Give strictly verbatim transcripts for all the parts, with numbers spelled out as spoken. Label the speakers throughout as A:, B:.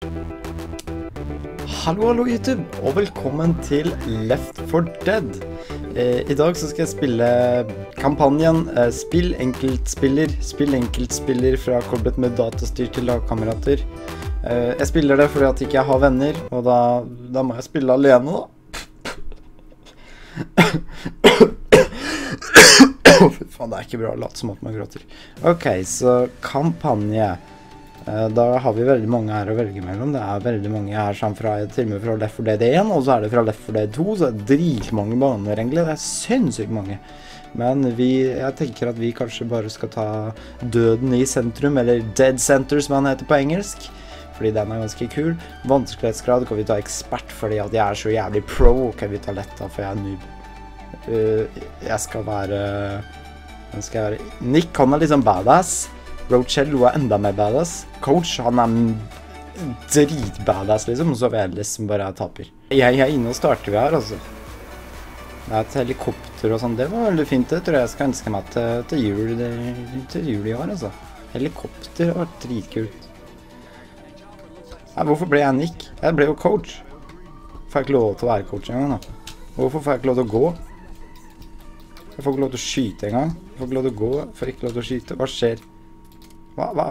A: Hallo, hallo YouTube, og velkommen til Left four Dead. Eh, I dag så skal jeg spille kampanjen eh, Spill enkeltspiller, spill enkeltspiller fra koblet med datastyr til lagkamerater. Eh, jeg spiller det fordi at jeg ikke har venner, og da, da må jeg spille alene da. Fy faen, det er ikke bra å late som at man gråter. Ok, så kampanje. Da har vi veldig mange her å velge mellom. Det er veldig mange her som fra, til og med fra Left four Dead one, og så er det fra Left four Dead two, så det er dritmange baner egentlig. Det er sinnssykt mange. Men vi, jeg tenker at vi kanskje bare skal ta døden i sentrum, eller Dead Center som han heter på engelsk. Fordi den er ganske kul. Vanskelighetsgrad kan vi ta ekspert, fordi at jeg er så jævlig pro. Ok, vi tar lett da, for jeg er noob. Uh, jeg skal være... Jeg skal være... Nick, han er liksom badass. Rochelle er enda mer badass. Coach, han er dritbadass liksom, og så er vi ellers som bare taper. Jeg er inne og starter vi her, altså. Det er et helikopter og sånn, det var veldig fint, det tror jeg jeg skal ønske meg til, til, jul, til jul i år, altså. Helikopter var dritkult. Ja, hvorfor ble jeg Nick? Jeg ble jo coach. Får jeg ikke lov til å være coach en gang da? Hvorfor får jeg ikke lov til å gå? Jeg får ikke lov til å skyte en gang. Jeg får ikke lov til å gå, jeg får ikke lov til å skyte. Hva skjer? Hva, hva?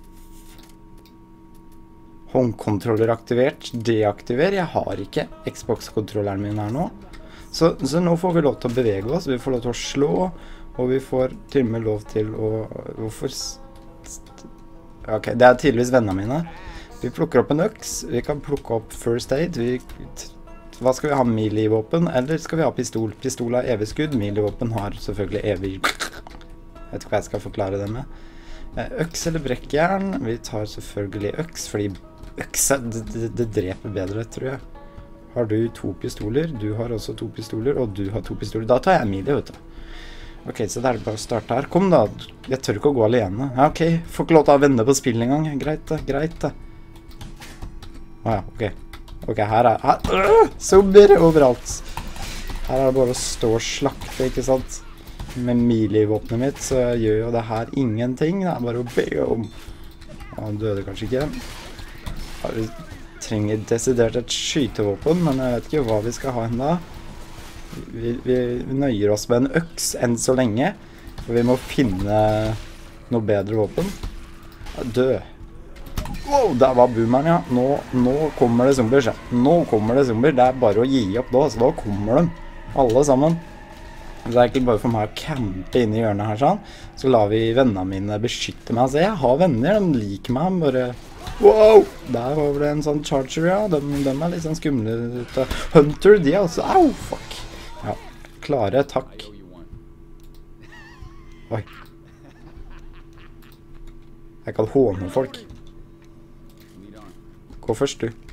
A: Håndkontroller aktivert, deaktiver. Jeg har ikke Xbox-kontrolleren min her nå. Så, så nå får vi lov til å bevege oss, vi får lov til å slå, og vi får til og med lov til å... Hvorfor? Ok, det er tydeligvis vennene mine. Vi plukker opp en øks, vi kan plukke opp first aid. Vi, hva skal vi ha? Melee-våpen, eller skal vi ha pistol? Pistol har evig skudd, melee-våpen har selvfølgelig evig... Jeg vet ikke hva jeg skal forklare det med. Øks eller brekkjern, vi tar selvfølgelig øks, fordi øks det, det, det dreper bedre, tror jeg. Har du to pistoler, du har også to pistoler, og du har to pistoler. Da tar jeg melee, vet du. Ok, så det er det bare å starte her. Kom da, jeg tør ikke å gå alene. Ja, ok, får ikke lov til å ha venner på spill en gang. Greit da, greit da. Åja, ok. Ok, her er, her, øh, zombier overalt. Her er det bare å stå og slakte, ikke sant? Med melee-våpnet mitt, så gjør jo det her ingenting. Det er bare å be om. Han døde kanskje ikke. Vi trenger desidert et skytevåpen, men jeg vet ikke hva vi skal ha enda. Vi, vi nøyer oss med en øks enn så lenge, for vi må finne noe bedre våpen. Dø. Wow, der var boomeren, ja. Nå, nå kommer det zombier. Nå kommer det zombier. Det er bare å gi opp da, så da kommer de. Alle sammen. Så det er ikke bare for meg å campe inn i hjørnet her sånn. Så lar vi vennene mine beskytte meg. Altså, jeg har venner, de liker meg, bare... Wow! Der var det en sånn charger, ja. De, de er litt sånn skumle ute. Hunter, de er også... Au, fuck! Ja, klare, takk. Oi. Jeg kan håne folk. Gå først, du.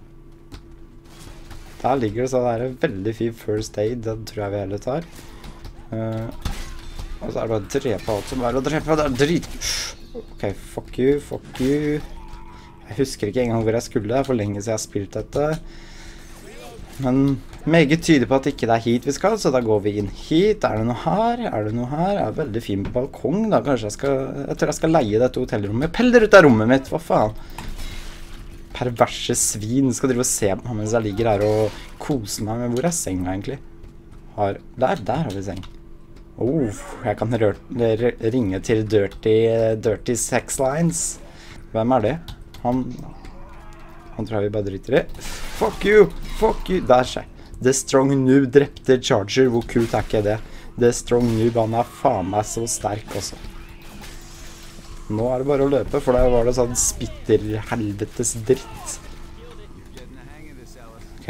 A: Der ligger det så det er en veldig fin first aid. Den tror jeg vi heller tar. Uh, og så er det bare å drepe alt som er å drepe. Det er drit. Ok, fuck you, fuck you. Jeg husker ikke engang hvor jeg skulle. Det er for lenge siden jeg har spilt dette. Men meget tyder på at ikke det er hit vi skal, så da går vi inn hit. Er det noe her? Er det noe her? Det er veldig fin balkong da. Kanskje jeg skal... Jeg tror jeg skal leie dette hotellrommet. Peller ut av rommet mitt, hva faen? Perverse svin. Skal drive og se på meg mens jeg ligger her og kose meg. Men hvor er senga egentlig? Har... Der, der har vi seng. Oh, jeg kan rør, ringe til Dirty, Dirty Sex Lines. Hvem er det? Han, han tror jeg vi bare driter i. Fuck you, fuck you. Der skjer. The Strong Noob drepte Charger. Hvor kult er ikke det? The Strong Noob, han er faen meg så sterk også. Nå er det bare å løpe, for der var det sånn spitterhelvetes dritt. Ok.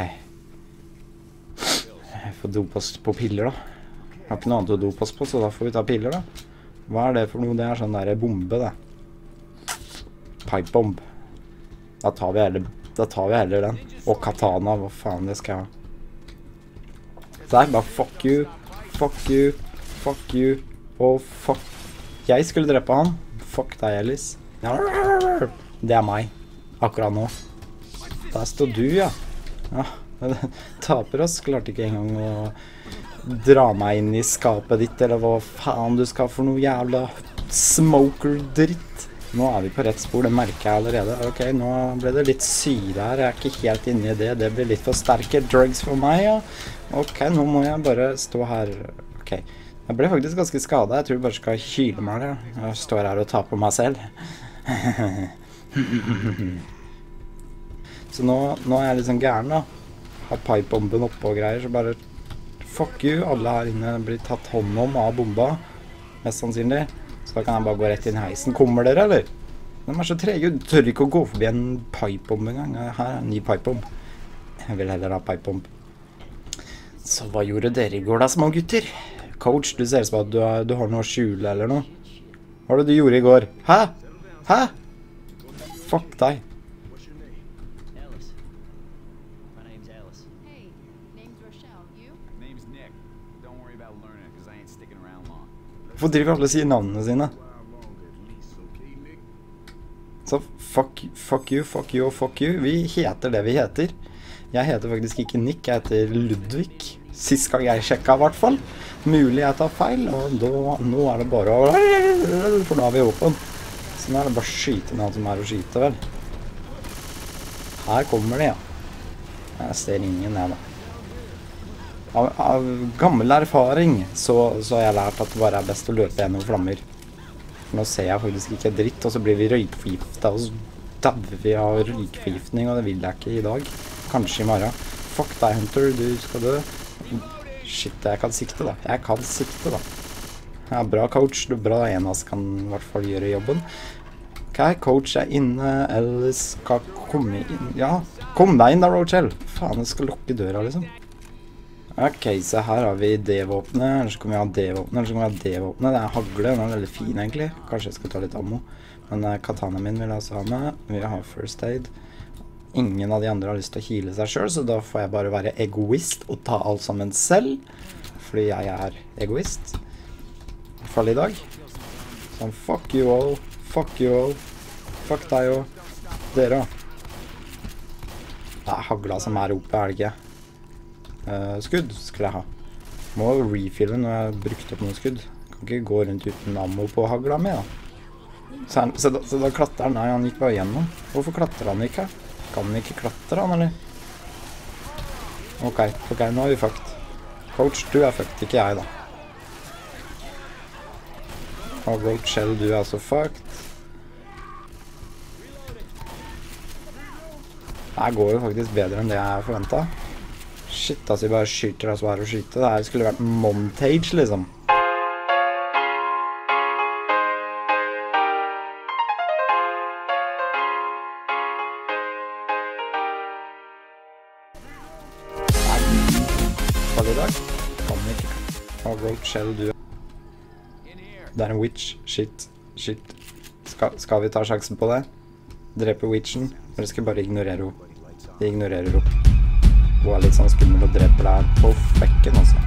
A: Jeg får dopass på piller da. Jeg har ikke noe annet å dopass på, så da får vi ta piller da. Hva er det for noe? Det er sånn der bombe det. Pipe bomb. Da tar vi heller, da tar vi heller den. Og katana, hva faen det skal jeg ha. Der, bare fuck you, fuck you, fuck you, og fuck. Jeg skulle drepe han. Fuck deg, Ellis. Det er meg. Akkurat nå. Der står du, ja. Ja, taper oss. Klarte ikke engang å dra meg inn i skapet ditt, eller hva faen du skal for noe jævla smoker-dritt. Nå er vi på rett spor, det merker jeg allerede. Ok, nå ble det litt syre her, jeg er ikke helt inne i det. Det blir litt for sterke drugs for meg, ja. Ok, nå må jeg bare stå her. Ok, jeg ble faktisk ganske skadet. Jeg tror jeg bare skal kyle meg, ja. Jeg står her og tar på meg selv. Så nå, nå er jeg litt sånn gæren da. Har pipebomben oppe og greier, så bare fuck you. Alle her inne blir tatt hånd om av bomba, mest sannsynlig. Så da kan jeg bare gå rett inn i heisen. Kommer dere, eller? De er så trege, du tør ikke å gå forbi en pipebomb en gang. Her er en ny pipebomb. Jeg vil heller ha pipebomb. Så hva gjorde dere i går da, små gutter? Coach, du ser ut som at du har, du har noe å skjule eller noe. Hva var det du gjorde i går? Hæ? Hæ? Fuck deg. Hvorfor driver alle sier navnene sine? Så fuck, fuck you, fuck you og fuck you. Vi heter det vi heter. Jeg heter faktisk ikke Nick, jeg heter Ludvig. Sist gang jeg sjekket i hvert fall. Mulig jeg tar feil, og da, nå er det bare å... For nå har vi åpen. Så nå er det bare å skyte med alt som er å skyte, vel. Her kommer det, ja. Jeg ser ingen, jeg da. Av, av gammel erfaring så, så har jeg lært at det bare er best å løpe gjennom flammer. Nå ser jeg faktisk ikke dritt, og så blir vi røykforgiftet, og så dabber vi av røykforgiftning, og det vil jeg ikke i dag. Kanskje i morgen. Fuck deg, Hunter, du skal dø. Shit, jeg kan sikte da. Jeg kan sikte da. Ja, bra coach, det er bra en av oss kan i hvert fall gjøre jobben. Ok, coach er inne, eller skal komme inn. Ja, kom deg inn da, Rochelle. Faen, jeg skal lukke døra liksom. Ok, så her har vi D-våpnet, eller så kan vi ha D-våpnet, eller så kan vi ha D-våpnet. Det er hagle, den er veldig fin egentlig. Kanskje jeg skal ta litt ammo. Men uh, katana min vil jeg også ha med. Vi har first aid. Ingen av de andre har lyst til å heale seg selv, så da får jeg bare være egoist og ta alt sammen selv. Fordi jeg er egoist. I hvert fall i dag. Sånn, fuck you all, fuck you all, fuck deg og dere. Det er hagla som er oppe, er det ikke? Uh, skudd skulle jeg ha. Må refille når jeg har brukt opp noen skudd. Kan ikke gå rundt uten ammo på hagla med da. Så, han, så, da, så da klatrer han. Nei, han gikk bare gjennom. Hvorfor klatrer han ikke? Kan han ikke klatre han, eller? Ok, ok, nå er vi fucked. Coach, du er fucked, ikke jeg da. Og Rochelle, du er også fucked. Det går jo faktisk bedre enn det jeg forventet. Shit, altså vi bare skyter oss bare å skyte. Det her skulle vært montage, liksom. Hva er det i dag? Kan ikke. Og Rochelle, du. Det er en witch. Shit, shit. Skal, skal vi ta sjansen på det? Drepe witchen? Eller skal vi bare ignorere henne? Vi ignorerer henne. Hun er litt sånn skummel og dreper deg på fekken også.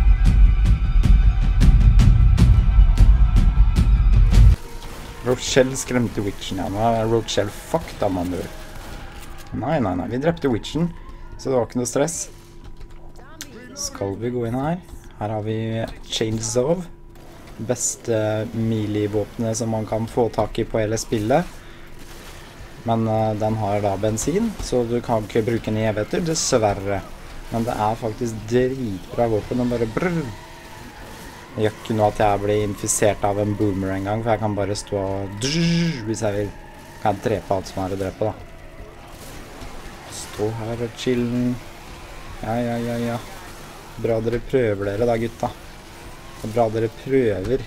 A: Rochelle skremte witchen, ja. Nå er Rochelle fucked av man dør. Nei, nei, nei. Vi drepte witchen, så det var ikke noe stress. Skal vi gå inn her? Her har vi Chainsaw. Beste melee-våpenet som man kan få tak i på hele spillet. Men uh, den har da bensin, så du kan ikke bruke den i evigheter, dessverre. Men det er faktisk dritbra våpen, og bare brrr. Det gjør ikke noe at jeg blir infisert av en boomer en gang, for jeg kan bare stå og drrr, hvis jeg vil. Kan jeg drepe alt som er å drepe, da. Stå her og chillen. Ja, ja, ja, ja. Bra dere prøver dere da, gutta. Det er bra dere prøver.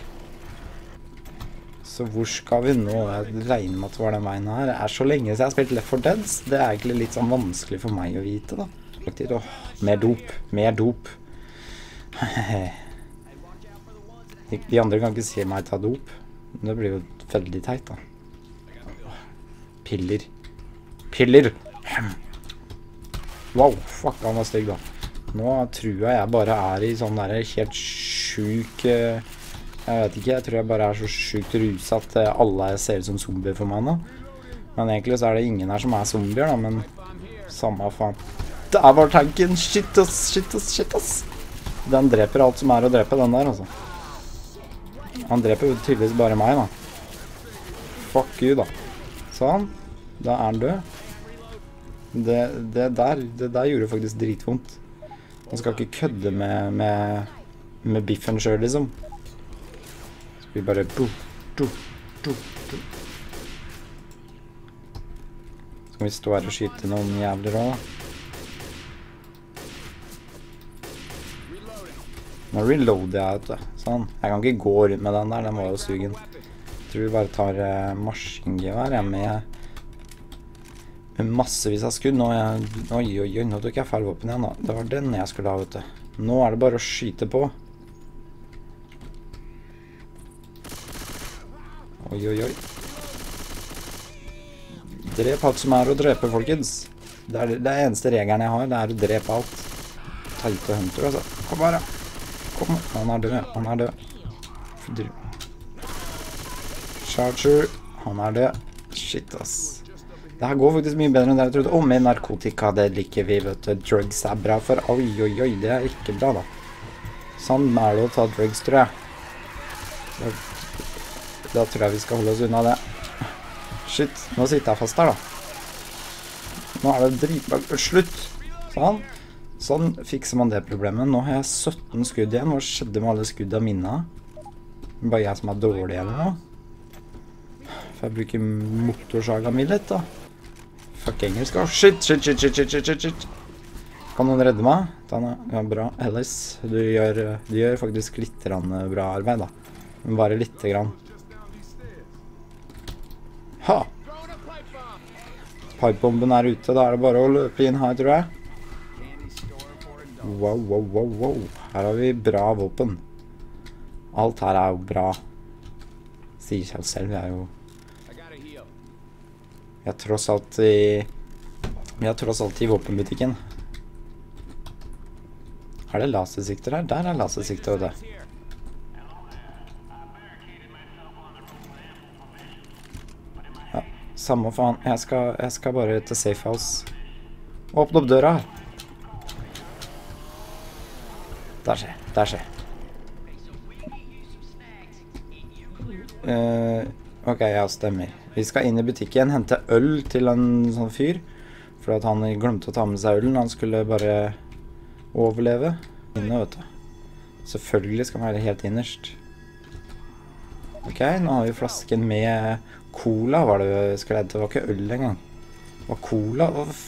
A: Så hvor skal vi nå? Jeg regner med at det var den veien her. Det er så lenge siden jeg har spilt Left four Dead. Det er egentlig litt sånn vanskelig for meg å vite, da. Åh, mer dop, mer dop. De andre kan ikke se meg ta dop. Det blir jo veldig teit, da. Piller. Piller! Wow, fuck, han var stygg, da. Nå tror jeg jeg bare er i sånn der helt sjuk... Jeg vet ikke, jeg tror jeg bare er så sjukt ruset at alle ser ut som zombier for meg nå. Men egentlig så er det ingen her som er zombier, da, men samme faen. Der var tanken! Shit ass, shit ass, shit ass! Den dreper alt som er å drepe, den der, altså. Han dreper jo tydeligvis bare meg, da. Fuck you, da. Sånn. Da er han død. Det, det, der, det der gjorde faktisk dritvondt. Man skal ikke kødde med, med, med biffen selv, liksom. Så vi bare... Du, du, du, du. Så kan vi stå her og skyte noen jævler også. Nå reloader jeg, vet du. Sånn. Jeg kan ikke gå rundt med den der, den var jo sugen. Jeg tror vi bare tar uh, maskingevær jeg med, med massevis av skudd. Nå, jeg, oi, oi, oi, nå tok jeg feil våpen igjen da. Det var den jeg skulle ha, vet du. Nå er det bare å skyte på. Oi, oi, oi. Drep alt som er å drepe, folkens. Det er det eneste regelen jeg har, det er å drepe alt. Tighte hunter, altså. Kom her, da. Kom, han er død, han er død. Charger, han er død. Shit, ass. Det her går faktisk mye bedre enn det jeg trodde. Å, med narkotika, det liker vi, vet du. Drugs er bra for, oi, oi, oi, det er ikke bra, da. Sånn er det å ta drugs, tror jeg. Da, da tror jeg vi skal holde oss unna det. Shit, nå sitter jeg fast her, da. Nå er det dritlag. Slutt. Sånn. Sånn fikser man det problemet. Nå har jeg sytten skudd igjen. Hva skjedde med alle skuddene mine? Bare jeg som er dårlig eller noe. For jeg bruker motorsaga mi litt, da. Fuck engelsk. Oh, shit, shit, shit, shit, shit, shit, shit. Kan noen redde meg? Ja, bra. Alice, du gjør, du gjør faktisk litt bra arbeid, da. Men bare litt grann. Ha! Pipebomben er ute. Da er det bare å løpe inn her, tror jeg. Wow, wow, wow, wow. Her har vi bra våpen. Alt her er jo bra. Sier seg selv, vi er jo... Vi er tross alt i... Vi er tross alt i våpenbutikken. Er det lasersikter her? Der er lasersikter, vet du. Ja, samme faen. Jeg skal, jeg skal bare til safe house. Åpne opp døra her. Der skjer, der skjer. Uh, ok, ja, stemmer. Vi skal inn i butikken, hente øl til en sånn fyr. For at han glemte å ta med seg ølen. Han skulle bare overleve. Inne, vet du. Selvfølgelig skal man være helt innerst. Ok, nå har vi flasken med cola. Var det, skal jeg, det var ikke øl engang. Det var cola. Åh.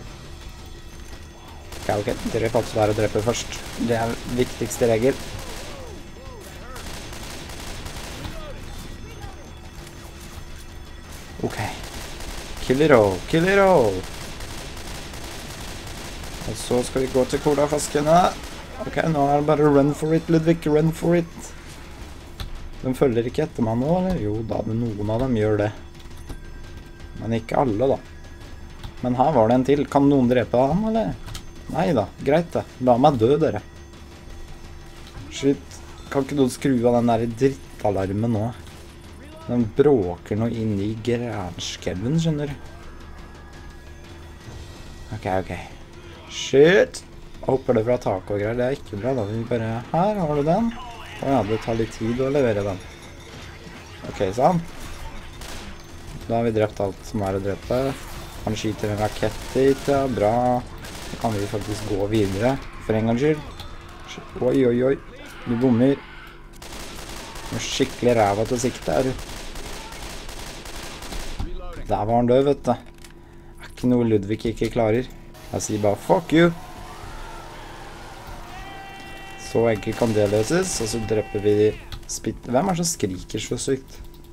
A: Ok, ok, drep alt som er å drepe først. Det er viktigste regel. Ok. Kill it all, kill it all. Og så skal vi gå til colaflaskene. Ok, nå er det bare run for it, Ludvig, run for it. De følger ikke etter meg nå, eller? Jo da, noen av dem gjør det. Men ikke alle, da. Men her var det en til. Kan noen drepe han, eller? Nei da, greit det. La meg dø, dere. Shit. Kan ikke noen skru av den der drittalarmen nå? Den bråker noe inn i granskauen, skjønner du. Ok, ok. Shit. Hopper det fra tak og greier. Det er ikke bra, da. Vi bare... Her har du den. Åja, det tar litt tid å levere den. Ok, sånn. Da har vi drept alt som er å drepe. Han skyter en rakett dit, ja. Bra. Så kan vi faktisk gå videre, for en gangs skyld. Oi, oi, oi. Du bommer. Noe skikkelig ræva til sikte her. Der var han død, vet du. Det er ikke noe Ludvig ikke klarer. Jeg sier bare, fuck you. Så enkelt kan det løses, og så dreper vi spitt. Hvem er det som skriker så sykt?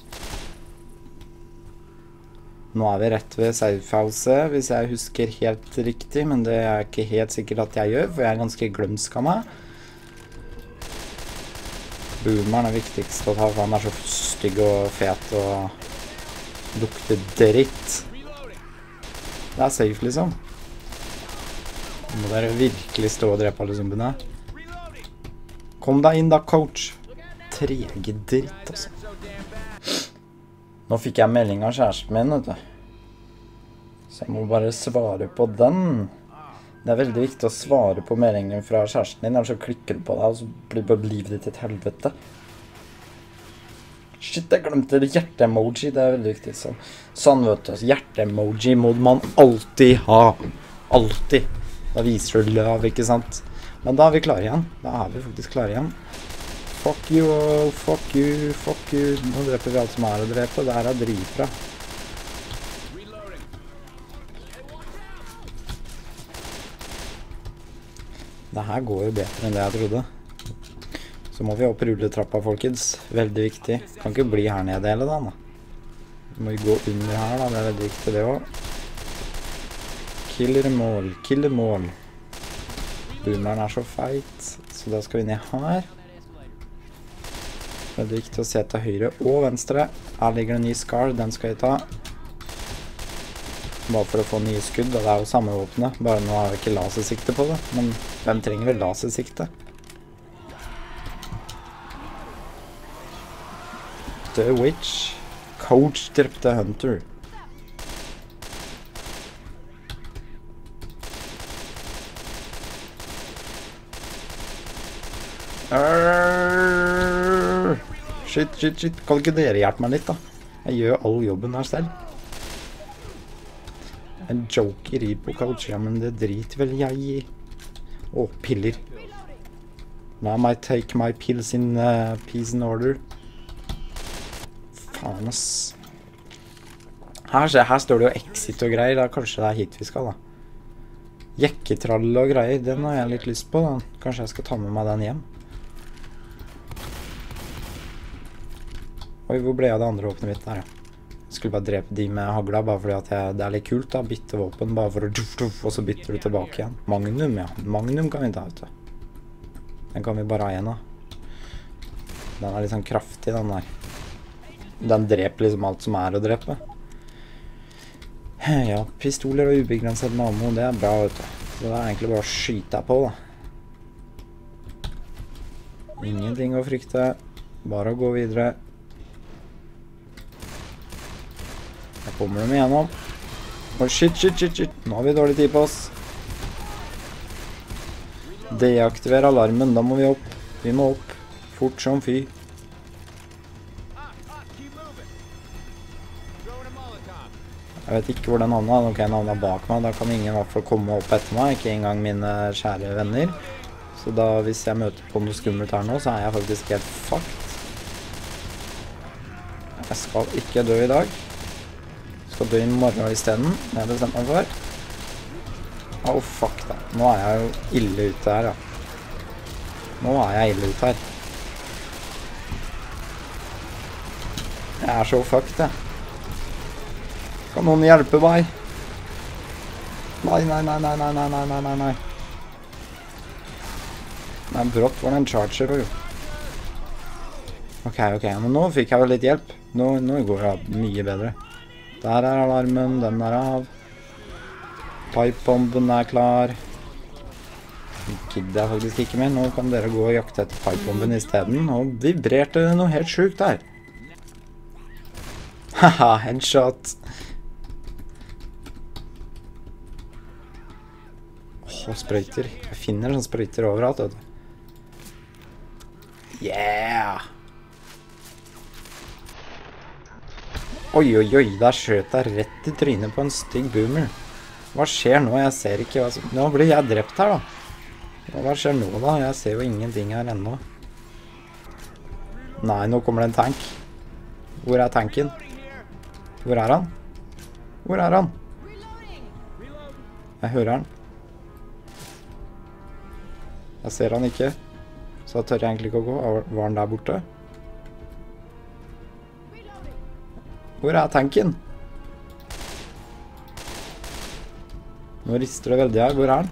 A: Nå er vi rett ved safe-house, hvis jeg husker helt riktig, men det er ikke helt sikkert at jeg gjør, for jeg er ganske glømsk av meg. Boomeren er viktigst å ta, for han er så stygg og fet og lukter dritt. Det er safe, liksom. Nå må dere virkelig stå og drepe alle zombiene. Kom deg inn da, coach. Trege dritt, altså. Nå fikk jeg melding av kjæresten min, vet du. Så jeg må bare svare på den. Det er veldig viktig å svare på meldingen fra kjæresten din, eller så klikker du på deg, og så blir bare livet ditt et helvete. Shit, jeg glemte det hjerte-emoji, det er veldig viktig. Så. Sånn, vet du. Hjerte-emoji må man alltid ha. Alltid. Da viser du love, ikke sant? Men da er vi klare igjen. Da er vi faktisk klare igjen. Fuck you, oh, fuck you, fuck you. Nå dreper vi alt som er å drepe. Det her er dritbra. Det her går jo bedre enn det jeg trodde. Så må vi opp rulletrappa, folkens. Veldig viktig. Kan ikke bli her nede hele dagen, da. Vi må jo gå under her, da. Det er veldig viktig, det også. Killer them all. Kill them all. Boomeren er så feit. Så da skal vi ned her. Veldig viktig å se til høyre og venstre. Her ligger det en ny Scar. Den skal jeg ta. Bare for å få nye skudd. Og det er jo samme våpenet. Bare nå har jeg ikke lasersikte på det. Men hvem trenger vel lasersikte? The Witch. Coach drepte Hunter. Arrrr. Shit, shit, shit. Kan ikke dere hjelpe meg litt, da? Jeg gjør all jobben her selv. En joker i på coach, ja, men det driter vel jeg i. Åh, piller. Now I might take my pills in uh, peace and order. Faen, ass. Her, her står det jo exit og greier. Da kanskje det er hit vi skal, da. Jekketrall og greier, den har jeg litt lyst på, da. Kanskje jeg skal ta med meg den hjem. Oi, hvor ble jeg av det andre våpenet mitt der, ja? Jeg skulle bare drepe de med hagla, bare fordi at jeg, det er litt kult, da. Bytte våpen, bare for å tuff, tuff, og så bytter du tilbake igjen. Magnum, ja. Magnum kan vi ta, vet du. Den kan vi bare ha igjen, da. Den er litt sånn kraftig, den der. Den dreper liksom alt som er å drepe. Ja, pistoler og ubegrenset ammo, det er bra, vet du. Så det er egentlig bare å skyte deg på, da. Ingenting å frykte. Bare å gå videre. Der kommer de igjennom. Å, shit, shit, shit, shit. Nå har vi dårlig tid på oss. Deaktiver alarmen, da må vi opp. Vi må opp. Fort som fy. Jeg vet ikke hvor den havna. Ok, den havna bak meg. Da kan ingen i hvert fall komme opp etter meg. Ikke engang mine kjære venner. Så da, hvis jeg møter på noe skummelt her nå, så er jeg faktisk helt fucked. Jeg skal ikke dø i dag. Jeg skal dø i morgen i stedet. Det har jeg bestemt meg for. Åh, oh, fuck da. Nå er jeg jo ille ute her, ja. Nå er jeg ille ute her. Jeg er så fucked, jeg. Kan noen hjelpe meg? Nei, nei, nei, nei, nei, nei, nei, nei, nei. Nei, brått var det en charger, jo. Ok, ok, men nå fikk jeg vel litt hjelp. Nå, nå går det mye bedre. Der er alarmen, den er av. Pipebomben er klar. Gidder jeg faktisk ikke mer. Nå kan dere gå og jakte etter pipebomben i stedet. Og vibrerte det noe helt sjukt der. Haha, headshot. Åh, sprøyter. Jeg finner sånne sprøyter overalt, vet du. Yeah! Oi, oi, oi, der skjøt jeg rett i trynet på en stygg boomer. Hva skjer nå? Jeg ser ikke hva som... Nå blir jeg drept her, da. Hva skjer nå, da? Jeg ser jo ingenting her ennå. Nei, nå kommer det en tank. Hvor er tanken? Hvor er han? Hvor er han? Jeg hører han. Jeg ser han ikke. Så tør jeg egentlig ikke å gå. Var han der borte? Hvor er tanken? Nå rister det veldig her. Hvor er han?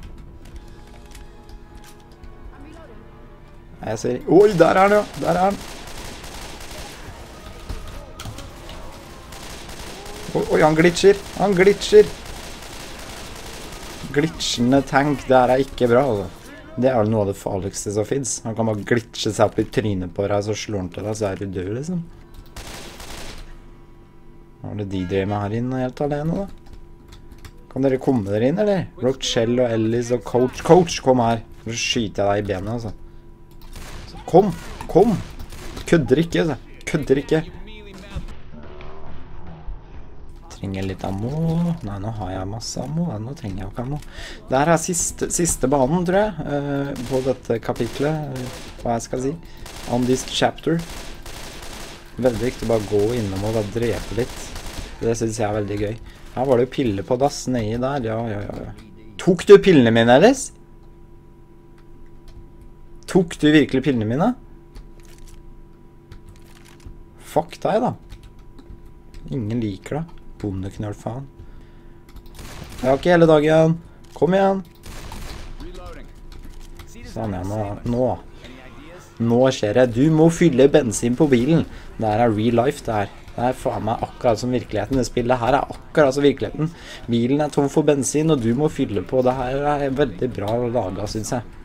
A: Jeg ser... Oi, der er han, ja! Der er han! Oi, oi, han glitcher! Han glitcher! Glitchende tank, det her er ikke bra, altså. Det er noe av det farligste som finnes. Han kan bare glitche seg opp i trynet på deg, så slår han til deg, så er du død, liksom. Hva er det de driver med her inne helt alene, da? Kan dere komme dere inn, eller? Rochelle og Ellis og Coach. Coach, kom her! Så skyter jeg deg i benet, altså. Så kom! Kom! Kødder ikke, altså. kødder ikke. Trenger litt ammo. Nei, nå har jeg masse ammo. Nå trenger jeg ikke ammo. Dette er siste, siste banen, tror jeg, uh, på dette kapitlet. Uh, hva jeg skal si. On this chapter. Veldig viktig bare gå innom og bare drepe litt. Det synes jeg er veldig gøy. Her var det jo piller på dass nedi der. Ja, ja, ja. Tok du pillene mine, Alice? Tok du virkelig pillene mine? Fuck deg, da. Ingen liker det. Bondeknøll, faen. Jeg har ikke hele dagen. Kom igjen. Sånn, ja, nå. Nå. Nå skjer det. Du må fylle bensin på bilen. Det her er real life, det her. Det er faen meg akkurat som virkeligheten. Det spillet her er akkurat som virkeligheten. Bilen er tom for bensin, og du må fylle på. Det her er veldig bra laget, synes jeg.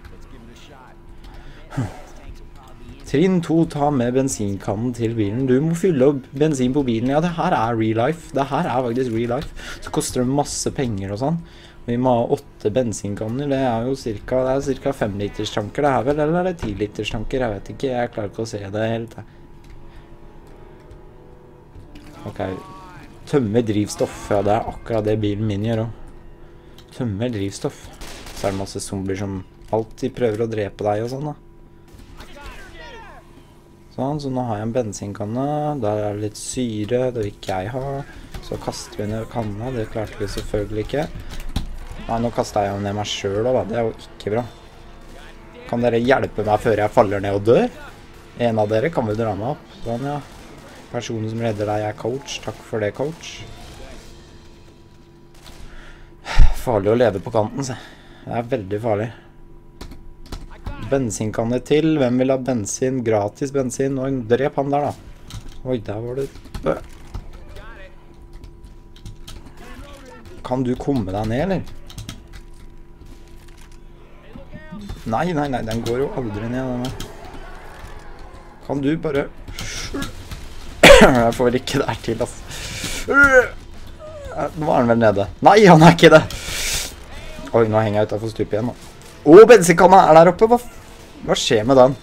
A: Trinn to, ta med bensinkannen til bilen. Du må fylle opp bensin på bilen. Ja, det her er real life. Det her er faktisk real life. Så koster det masse penger og sånn. Vi må ha åtte bensinkanner. Det er jo cirka, det er cirka fem liters tanker det her vel, eller er det ti liters tanker? Jeg vet ikke, jeg klarer ikke å se det helt. Ok, tømme drivstoff. Ja, det er akkurat det bilen min gjør også. Tømme drivstoff. Så er det masse zombier som alltid prøver å drepe deg og sånn da. Sånn, så nå har jeg en bensinkanne. Der er det litt syre, det vil ikke jeg ha. Så kaster vi ned kanna, det klarte vi selvfølgelig ikke. Nei, nå kastet jeg jo ned meg selv da, det er jo ikke bra. Kan dere hjelpe meg før jeg faller ned og dør? En av dere kan vel dra meg opp. Sånn, ja. Personen som redder deg er coach. Takk for det, coach. Farlig å leve på kanten, se. Det er veldig farlig. Bensinkanne til. Hvem vil ha bensin? Gratis bensin. Og drep han der, da. Oi, der var det... Kan du komme deg ned, eller? Nei, nei, nei. Den går jo aldri ned, denne. Kan du bare... Jeg får ikke der til, altså. Nå er han vel nede. Nei, han er ikke det. Oi, nå henger jeg utenfor stupet igjen, da. Åh, bensinkanna er der oppe. Hva, hva skjer med den?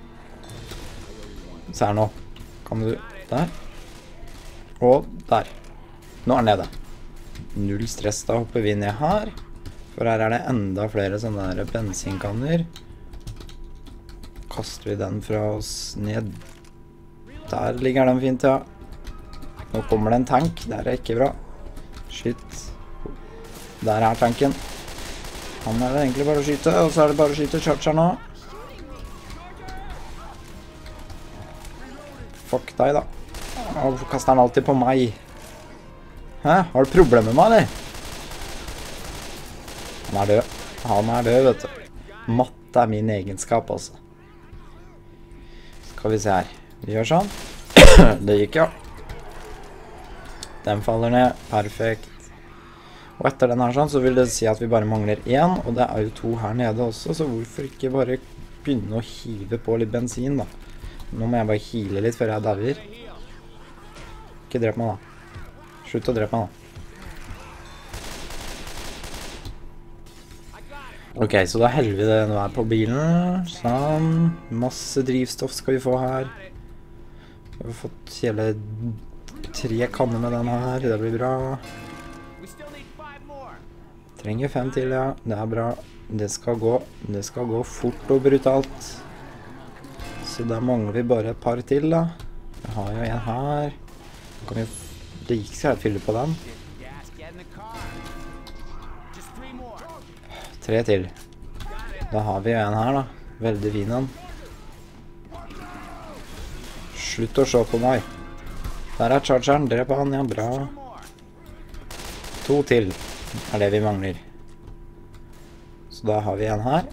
A: Se her nå. Kan du... Der. Og der. Nå er den nede. Null stress, da hopper vi ned her. For her er det enda flere sånne der bensinkanner. Kaster vi den fra oss ned. Der ligger den fint, ja. Nå kommer det en tank. Der er ikke bra. Shit. Der er tanken. Han er det egentlig bare å skyte, og så er det bare å skyte charger nå. Fuck deg, da. Hvorfor kaster han alltid på meg? Hæ? Har du problemer med meg, eller? Han er død. Han er død, vet du. Matte er min egenskap, altså. Skal vi se her. Vi gjør sånn. Det gikk, ja. Den faller ned. Perfekt. Og etter den her sånn, så vil det si at vi bare mangler en, og det er jo to her nede også, så hvorfor ikke bare begynne å hive på litt bensin, da? Nå må jeg bare hile litt før jeg dauer. Ikke drep meg, da. Slutt å drepe meg, da. Ok, så da heller vi det nå her på bilen. Sånn. Masse drivstoff skal vi få her. Vi har fått hele tre kanner med den her. Det blir bra. Trenger fem til, ja. Det er bra. Det skal gå. Det skal gå fort og brutalt. Så da mangler vi bare et par til, da. Jeg har jo en her. Da kan vi like seg fylle på den. Tre til. Da har vi jo en her, da. Veldig fin den. Slutt å se på meg. Der er chargeren. Drep han, ja. Bra. To til er det vi mangler. Så da har vi en her.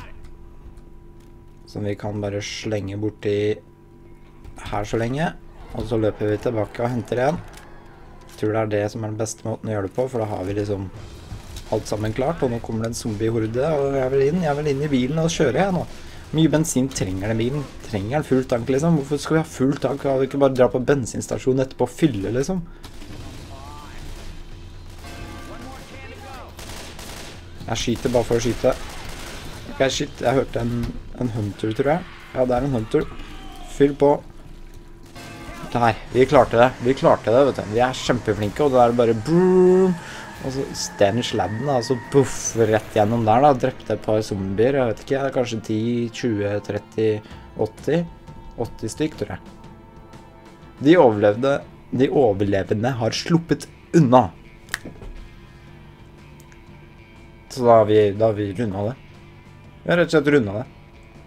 A: Som vi kan bare slenge bort i her så lenge. Og så løper vi tilbake og henter en. Jeg tror det er det som er den beste måten å gjøre det på, for da har vi liksom alt sammen klart. Og nå kommer det en zombie-horde, og jeg vil inn. Jeg vil inn i bilen, og kjører jeg nå. Mye bensin trenger den bilen. Trenger den full tank, liksom? Hvorfor skal vi ha full tank? Kan vi ikke bare dra på bensinstasjonen etterpå og fylle, liksom? Jeg skyter bare for å skyte. Ok, shit. Jeg hørte en, en hunter, tror jeg. Ja, det er en hunter. Fyll på. klarte det her. Vi klarte det. Vi klarte det, vet du. Vi er kjempeflinke, og det er bare boom. Og så den sladden, da, så puff, rett gjennom der, da. Drepte et par zombier, jeg vet ikke, det er kanskje ti, tjue, tretti, åtti. åtti stykk, tror jeg. De overlevde, de overlevende har sluppet unna. Så da har vi, da har vi rundet det. Vi har rett og slett rundet det.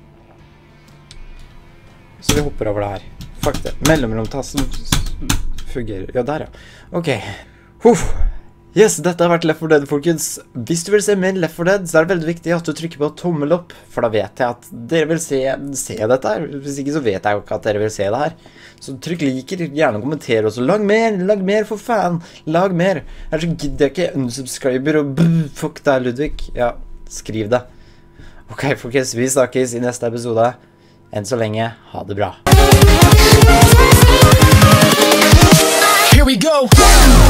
A: Så vi hopper over det her. Fuck det. Mellomromtasten fungerer. Ja, der ja. Ok. Huff. Yes, dette har vært Left four Dead, folkens. Hvis du vil se mer Left four Dead, så er det veldig viktig at du trykker på tommel opp, for da vet jeg at dere vil se, se dette her. Hvis ikke så vet jeg jo ikke at dere vil se det her. Så trykk liker, gjerne kommenter også. Lag mer, lag mer for faen. Lag mer. Ellers så gidder jeg ikke unsubscriber og brr, fuck deg, Ludvig. Ja, skriv det. Ok, folkens, vi snakkes i neste episode. Enn så lenge, ha det bra.
B: Here we go.